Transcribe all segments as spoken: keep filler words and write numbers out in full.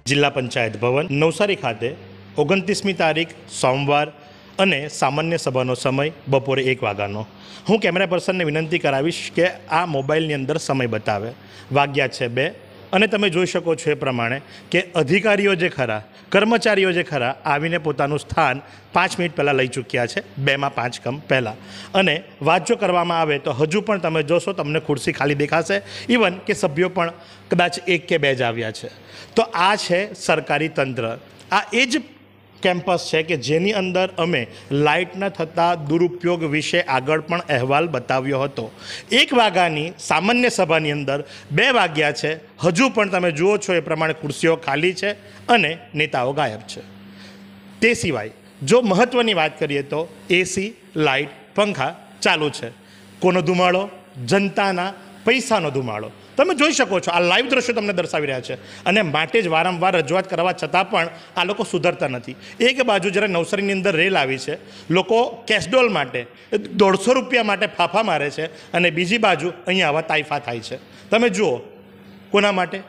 જિલ્લા પંચાયત ભવન નવસારી ખાતે ઓગણત્રીસમી તારીખ સોમવાર અને સામાન્ય સભાનો સમય બપોરે એક વાગ્યાનો. હું કેમેરા પર્સનને વિનંતી કરાવીશ કે આ મોબાઈલની અંદર સમય બતાવે. વાગ્યા છે બે અને તમે જોઈ શકો છો એ પ્રમાણે કે અધિકારીઓ જે ખરા, કર્મચારીઓ જે ખરા આવીને પોતાનું સ્થાન પાંચ મિનિટ પહેલાં લઈ ચૂક્યા છે, બેમાં પાંચ કમ પહેલાં. અને વાત જો કરવામાં આવે તો હજુ પણ તમે જોશો તમને ખુરશી ખાલી દેખાશે, ઇવન કે સભ્યો પણ કદાચ એક કે બે જ આવ્યા છે. તો આ છે સરકારી તંત્ર. આ એ જ કેમ્પસ છે કે જેની અંદર અમે લાઇટના થતા દુરુપયોગ વિશે આગળ પણ અહેવાલ બતાવ્યો હતો. એક વાગ્યાની સામાન્ય સભાની અંદર બે વાગ્યા છે, હજુ પણ તમે જુઓ છો એ પ્રમાણે ખુરશીઓ ખાલી છે અને નેતાઓ ગાયબ છે. તે સિવાય જો મહત્ત્વની વાત કરીએ તો એસી, લાઇટ, પંખા ચાલુ છે. કોનો ધુમાડો? જનતાના પૈસાનો ધુમાડો. તમે જોઈ શકો છો, આ લાઈવ દ્રશ્યો તમને દર્શાવી રહ્યા છે. અને માટે જ વારંવાર રજૂઆત કરવા છતાં પણ આ લોકો સુધરતા નથી. એક બાજુ જ્યારે નવસારીની અંદર રેલ આવી છે, લોકો કેશડોલ માટે દોઢસો રૂપિયા માટે ફાફા મારે છે, અને બીજી બાજુ અહીંયા આવા તાઇફા થાય છે. તમે જુઓ કોના માટે?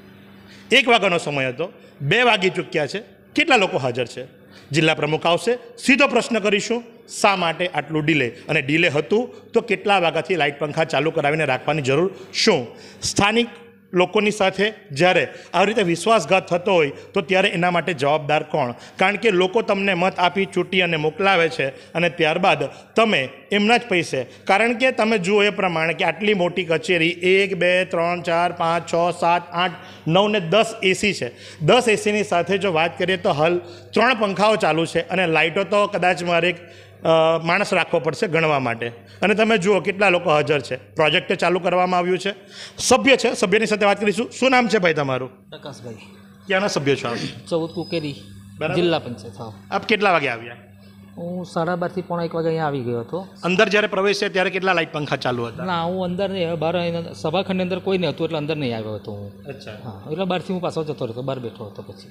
એક વાગ્યાનો સમય હતો, બે વાગી ચૂક્યા છે. કેટલા લોકો હાજર છે? જિલ્લા પ્રમુખ આવશે, સીધો પ્રશ્ન કરીશું શા માટે આટલું ડીલે, અને ડીલે હતું તો કેટલા વાગ્યાથી લાઇટ પંખા ચાલુ કરાવીને રાખવાની જરૂર શું? સ્થાનિક લોકોની સાથે જ્યારે આવી રીતે વિશ્વાસઘાત થતો હોય તો ત્યારે એના માટે જવાબદાર કોણ? કારણ કે લોકો તમને મત આપી ચૂંટી અને મોકલાવે છે અને ત્યારબાદ તમે એમના જ પૈસે, કારણ કે તમે જુઓ એ પ્રમાણે કે આટલી મોટી કચેરી, એક બે ત્રણ ચાર પાંચ છ સાત આઠ નવ ને દસ એસી છે. દસ એસીની સાથે જો વાત કરીએ તો હાલ ત્રણ પંખાઓ ચાલુ છે અને લાઇટો તો કદાચ મારે એક માણસ રાખવો પડશે ગણવા માટે. અને તમે જુઓ કેટલા લોકો હાજર છે. પ્રોજેક્ટ ચાલુ કરવામાં આવ્યું છે. સભ્ય છે, સભ્યની સાથે વાત કરીશું. શું નામ છે ભાઈ તમારું? પ્રકાશભાઈ. ક્યાંના સભ્ય છો આપ? ચૌદ કુકેરી, જિલ્લા પંચાયત. હા. આપ કેટલા વાગે આવ્યા? હું સાડા બારથી પોણા એક વાગે અહીંયા આવી ગયો હતો. અંદર જ્યારે પ્રવેશ્યા ત્યારે કેટલા લાઇટ પંખા ચાલુ હતા? ના, હું અંદર નહીં, બહાર સભાખંડની અંદર કોઈ નહીં હતું એટલે અંદર નહીં આવ્યો હતો હું. અચ્છા. હા, એટલે બહારથી હું પાછો જતો રહ્યો, બહાર બેઠો હતો. પછી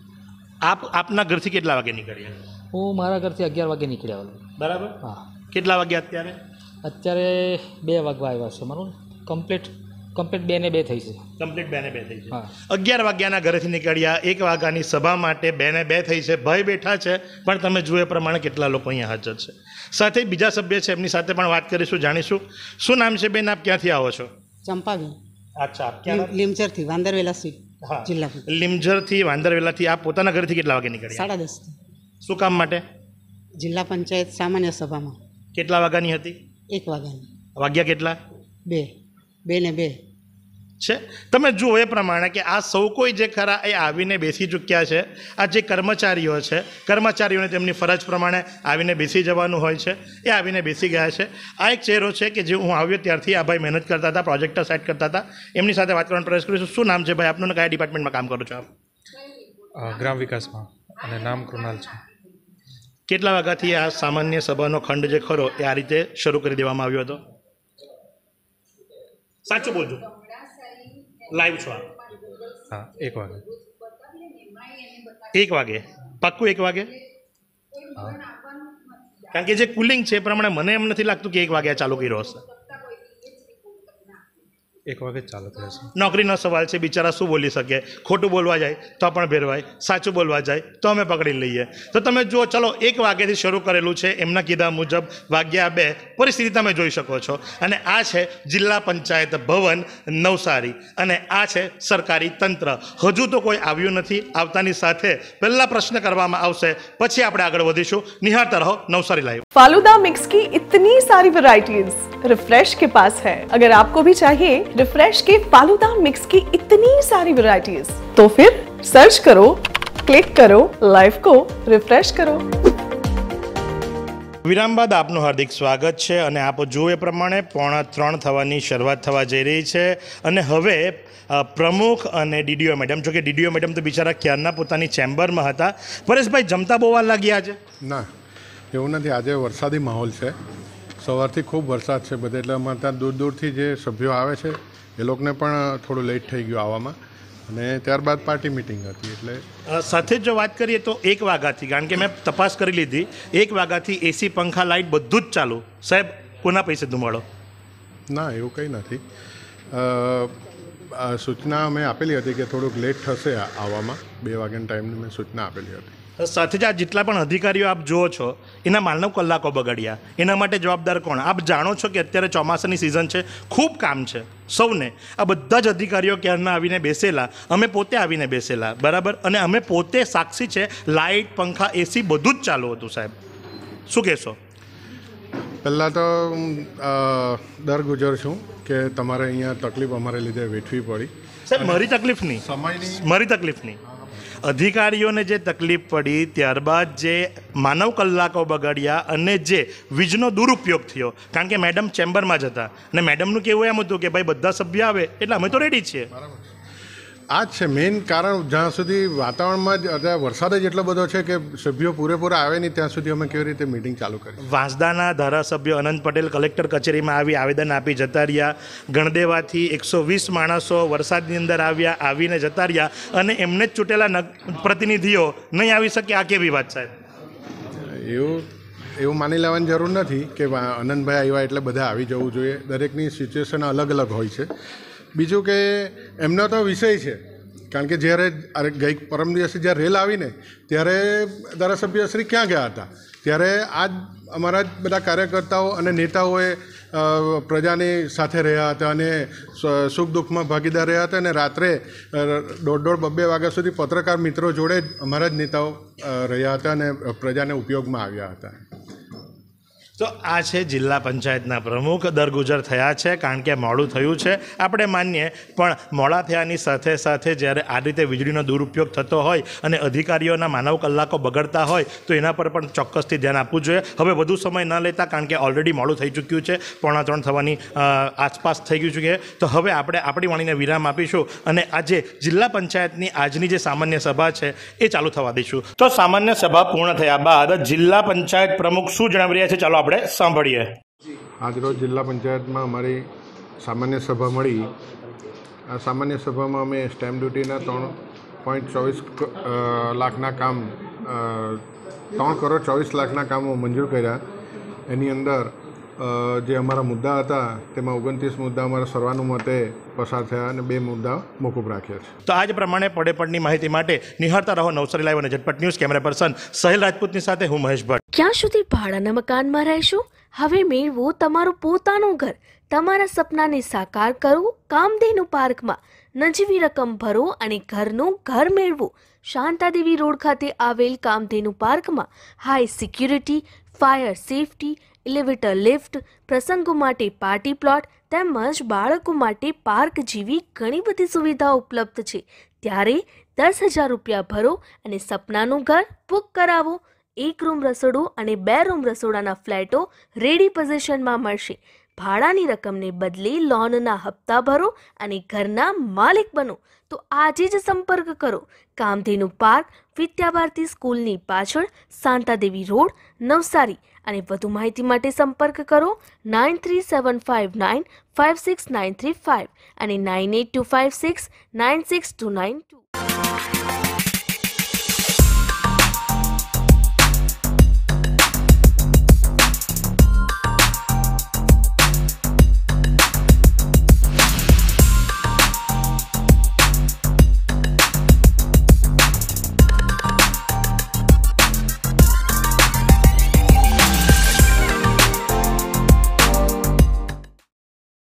આપ આપના ઘરથી કેટલા વાગે નીકળ્યા? હું મારા ઘરથી અગિયાર વાગે નીકળ્યા. બરાબર. હા. કેટલા વાગ્યા અત્યારે? અત્યારે બે વાગવા આવ્યા છે મારું. કમ્પ્લીટ કમ્પ્લીટ બે ને બે થઈ છે. કમ્પ્લીટ બે ને બે થઈ છે. હા. અગિયાર વાગ્યાના ઘરેથી નીકળ્યા, એક વાગ્યાની સભા માટે બે ને બે થઈ છે. ભાઈ બેઠા છે, પણ તમે જુઓ એ પ્રમાણે કેટલા લોકો અહીંયા હાજર છે. સાથે બીજા સભ્ય છે, એમની સાથે પણ વાત કરીશું, જાણીશું. શું નામ છે બેન? આપ ક્યાંથી આવો છો? ચંપાબેન. અચ્છા. આપ ક્યાં? લીમચરથી, વાંદરવેલા સીટ. હા, જિલ્લા લીમઝરથી વાંદરવેલાથી. આપ પોતાના ઘરેથી કેટલા વાગે નીકળ્યા? સાડા દસ. શું કામ માટે? જિલ્લા પંચાયત સામાન્ય સભામાં. કેટલા વાગ્યાની હતી? એક વાગ્યાની. વાગ્યા કેટલા? બે બે ને બે છે. તમે જુઓ એ પ્રમાણે કે આ સૌ કોઈ જે ખરા એ આવીને બેસી ચૂક્યા છે. આ જે કર્મચારીઓ છે, કર્મચારીઓને તેમની ફરજ પ્રમાણે આવીને બેસી જવાનું હોય છે, એ આવીને બેસી ગયા છે. આ એક ચહેરો છે કે જે હું આવ્યો ત્યારથી આ ભાઈ મહેનત કરતા હતા, પ્રોજેક્ટર સેટ કરતા હતા. એમની સાથે વાત કરવાનો પ્રયાસ કરીશું. શું નામ છે ભાઈ આપનું? કયા ડિપાર્ટમેન્ટમાં કામ કરો છો આપ? ગ્રામ વિકાસમાં, અને નામ કૃણાલ છે. કેટલા વાગ્યાથી આ સામાન્ય સભાનો ખંડ જે ખરો એ આ રીતે શરૂ કરી દેવામાં આવ્યો હતો? સાચું બોલજો, લાઈવ છો આપ? હા, એક વાગે. એક વાગે પાક્કું? એક વાગે? હા. કારણ કે જે કુલિંગ છે એ પ્રમાણે મને એમ નથી લાગતું કે એક વાગે ચાલુ કર્યો હશે. એક વાગે જ ચાલુ થશે. નોકરીનો સવાલ છે, બિચારા શું બોલી શકે? ખોટું બોલવા જાય તો પણ ભેરવાય, સાચું બોલવા જાય તો અમે પકડી લઈએ. તો તમે જુઓ, ચલો એક વાગ્યાથી શરૂ કરેલું છે, એમના કીધા મુજબ વાગ્યા બે. પરિસ્થિતિ તમે જોઈ શકો છો. અને આ છે જિલ્લા પંચાયત ભવન નવસારી, અને આ છે સરકારી તંત્ર. હજુ તો કોઈ આવ્યું નથી. આવતાની સાથે પહેલા પ્રશ્ન કરવામાં આવશે, પછી આપણે આગળ વધીશું. નિહાળતા રહો નવસારી લાઈવ. फालूदा मिक्स की इतनी सारी वैरायटीज रिफ्रेश के पास है. अगर आपको भी चाहिए रिफ्रेश के फालूदा मिक्स की इतनी सारी वैरायटीज, तो फिर सर्च करो, क्लिक करो, लाइफ को रिफ्रेश करो. વિરામ બાદ આપનું હાર્દિક સ્વાગત છે. અને આપ જુઓ એ પ્રમાણે પોણા ત્રણ થવાની શરૂઆત થવા જઈ રહી છે. અને હવે પ્રમુખ અને ડીડીઓ મેડમ, જો કે ડીડીઓ મેડમ તો બિચારા ક્યારના પોતાની ચેમ્બરમાં હતા. પરેશભાઈ, જમતા બહુ વાર લાગી આજે? ના, એવું નથી. આજે વરસાદી માહોલ છે, સવારથી ખૂબ વરસાદ છે બધે, એટલે અમારે ત્યાં દૂર દૂરથી જે સભ્યો આવે છે એ લોકોને પણ થોડું લેટ થઈ ગયું આવવામાં. અને ત્યારબાદ પાર્ટી મિટિંગ હતી. એટલે સાથે જો વાત કરીએ તો એક વાગ્યાથી, કારણ કે મેં તપાસ કરી લીધી, એક વાગ્યાથી એસી, પંખા, લાઇટ બધું જ ચાલુ. સાહેબ, કોના પૈસે ધુમાડો? ના, એવું કંઈ નથી. અ, સૂચના અમે આપેલી હતી કે થોડુંક લેટ થશે આ- આવવામાં બે વાગ્યાના ટાઈમની મેં સૂચના આપેલી હતી. સાથે જ આ જેટલા પણ અધિકારીઓ આપ જુઓ છો એના માનવ કલાકો બગાડ્યા, એના માટે જવાબદાર કોણ? આપ જાણો છો કે અત્યારે ચોમાસાની સિઝન છે, ખૂબ કામ છે સૌને. આ બધા જ અધિકારીઓ ક્યારના આવીને બેસેલા, અમે પોતે આવીને બેસેલા, બરાબર, અને અમે પોતે સાક્ષી છે, લાઇટ, પંખા, એસી બધું જ ચાલુ હતું. સાહેબ શું કહેશો? પહેલાં તો હું, અ, દર ગુજર છું કે તમારે અહીંયા તકલીફ અમારે લીધે વેઠવી પડી. સાહેબ મારી તકલીફ નહીં, સમયની મારી તકલીફ નહીં, અધિકારીઓને જે તકલીફ પડી, ત્યારબાદ જે માનવ કલાકો બગાડ્યા અને જે વીજનો દુરુપયોગ થયો, કારણ કે મેડમ ચેમ્બરમાં જ હતા અને મેડમનું કહેવું એમ હતું કે ભાઈ બધા સભ્ય આવે એટલે અમે તો રેડી છીએ. આ જ છે મેઇન કારણ. જ્યાં સુધી વાતાવરણમાં જ અત્યારે વરસાદ જ એટલો બધો છે કે સભ્યો પૂરેપૂરા આવે નહીં ત્યાં સુધી અમે કેવી રીતે મિટિંગ ચાલુ કરી. વાંસદાના ધારાસભ્ય અનંત પટેલ કલેક્ટર કચેરીમાં આવી આવેદન આપી જતા રહ્યા. ગણદેવાથી એકસો વીસ માણસો વરસાદની અંદર આવ્યા, આવીને જતા રહ્યા, અને એમને જ ચૂંટેલા નગ પ્રતિનિધિઓ નહીં આવી શકે. આ કેવી વાત સાહેબ? એવું એવું માની લેવાની જરૂર નથી કે વા- આનંદભાઈ આવ્યા એટલે બધા આવી જવું જોઈએ. દરેકની સિચ્યુએશન અલગ અલગ હોય છે. બીજું કે એમનો તો વિષય છે, કારણ કે જ્યારે અરે ગઈ પરમ દિવસે જ્યારે રેલ આવીને ત્યારે ધારાસભ્યશ્રી ક્યાં ગયા હતા? ત્યારે આજ અમારા જ બધા કાર્યકર્તાઓ અને નેતાઓએ અ, પ્રજાની સાથે રહ્યા હતા અને સ- સુખ દુઃખમાં ભાગીદાર રહ્યા હતા, અને રાત્રે અ, દોઢ દોઢ બબ્બે વાગ્યા સુધી પત્રકાર મિત્રો જોડે જ અમારા જ નેતાઓ અ, રહ્યા હતા અને પ્રજાને ઉપયોગમાં આવ્યા હતા. તો આ છે જિલ્લા પંચાયતના પ્રમુખ. દરગુજર થયા છે કારણ કે મોડું થયું છે, આપણે માનીએ, પણ મોડા થયાની સાથે સાથે જ્યારે આ રીતે વીજળીનો દુરુપયોગ થતો હોય અને અધિકારીઓના માનવ કલાકો બગડતા હોય તો એના પર પણ ચોક્કસથી ધ્યાન આપવું જોઈએ. હવે વધુ સમય ન લેતા, કારણ કે ઓલરેડી મોડું થઈ ચૂક્યું છે, પોણા ત્રણ થવાની અ, આસપાસ થઈ ગયું છે, તો હવે આપણે આપણી વાણીને વિરામ આપીશું અને આજે જિલ્લા પંચાયતની આજની જે સામાન્ય સભા છે એ ચાલુ થવા દઈશું. તો સામાન્ય સભા પૂર્ણ થયા બાદ જિલ્લા પંચાયત પ્રમુખ શું જણાવી રહ્યા છે, ચાલો આપણે સાંભળીએ. આજરોજ જિલ્લા પંચાયતમાં અમારી સામાન્ય સભા મળી. આ સામાન્ય સભામાં અમે સ્ટેમ્પ ડ્યુટીના ત્રણ પોઈન્ટ ચોવીસ લાખના કામ અ, ત્રણ કરોડ ચોવીસ લાખના કામો મંજૂર કર્યા. એની અંદર અ, જે અમારા મુદ્દા હતા તેમાં ઓગણત્રીસ મુદ્દા અમારા સર્વાનુમતે પસાર થયા અને બે મુદ્દા મોકૂફ રાખ્યા છે. તો આજ પ્રમાણે પડે પડની માહિતી માટે નિહાળતા રહો નવસારી લાઈવ અને ઝટપટ ન્યૂઝ. કેમેરા પર્સન સહેલ રાજપૂતની સાથે હું મહેશ ભટ્ટ. ક્યાં સુધી ભાડાના મકાનમાં રહેશો? હવે મેળવો તમારું પોતાનું ઘર. તમારા સપનાને સાકાર કરો કામધેનુ પાર્કમાં. નજીવી રકમ ભરો અને ઘરનું ઘર મેળવો. શાંતાદેવી રોડ ખાતે આવેલ કામધેનુ પાર્કમાં high security, fire safety, elevator lift, પ્રસંગો માટે પાર્ટી પ્લોટ તેમજ બાળકો માટે પાર્ક જેવી ઘણી બધી સુવિધાઓ ઉપલબ્ધ છે. ત્યારે દસ હજાર રૂપિયા ભરો અને સપનાનું ઘર બુક કરાવો. એક રૂમ રસોડું અને બે રૂમ રસોડાના ફ્લેટો રેડી પોઝિશનમાં મળશે. ભાડાની રકમને બદલે લોનના હપ્તા ભરો અને ઘરના માલિક બનો. તો આજે જ સંપર્ક કરો. કામધેનુ પાર્ક, વિદ્યાભારતી સ્કૂલની પાછળ, શાંતાદેવી રોડ, નવસારી. અને વધુ માહિતી માટે સંપર્ક કરો nine three seven five nine five six nine three five અને nine eight two five six nine six two nine two.